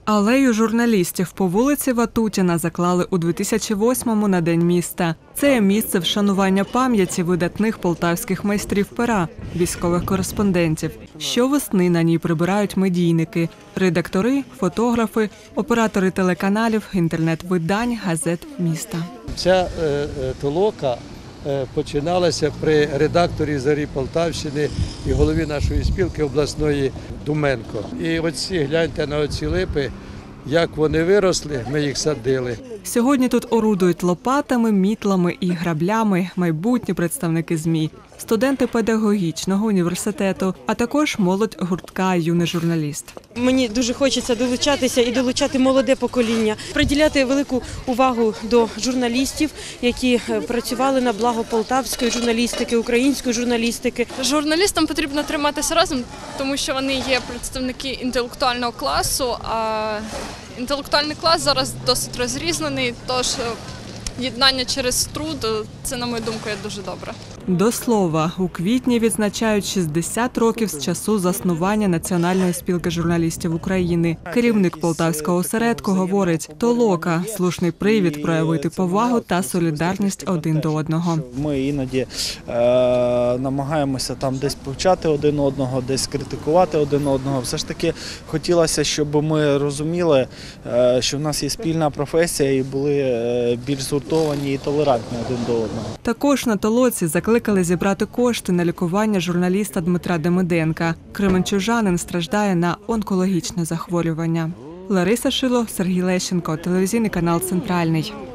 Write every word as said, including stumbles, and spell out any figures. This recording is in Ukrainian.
Алею журналістів по вулиці Ватутіна заклали у дві тисячі восьмому на День міста. Це є місце вшанування пам'яті видатних полтавських майстрів пера, військових кореспондентів. Щовесни на ній прибирають медійники – редактори, фотографи, оператори телеканалів, інтернет-видань, газет міста. Ця е, толока е, починалася при редакторі «Зорі Полтавщини» і голові нашої спілки обласної Думенко. І оці, гляньте на оці липи, як вони виросли, ми їх садили. Сьогодні тут орудують лопатами, мітлами і граблями майбутні представники ЗМІ, студенти педагогічного університету, а також молодь гуртка «Юний журналіст». Мені дуже хочеться долучатися і долучати молоде покоління, приділяти велику увагу до журналістів, які працювали на благо полтавської журналістики, української журналістики. Журналістам потрібно триматися разом, тому що вони є представники інтелектуального класу, а інтелектуальний клас зараз досить розрізнений, тож єднання через труд – це, на мою думку, є дуже добре. До слова, у квітні відзначають шістдесят років з часу заснування Національної спілки журналістів України. Керівник полтавського осередку говорить, толока – слушний привід проявити повагу та солідарність один до одного. Ми іноді е, намагаємося там десь повчати один одного, десь критикувати один одного. Все ж таки хотілося, щоб ми розуміли, е, що в нас є спільна професія і були е, більш згуртовані і толерантні один до одного. Також на толоці закликали зібрати кошти на лікування журналіста Дмитра Демиденка. Кременчужанин страждає на онкологічне захворювання. Лариса Шило, Сергій Лещенко, телевізійний канал «Центральний».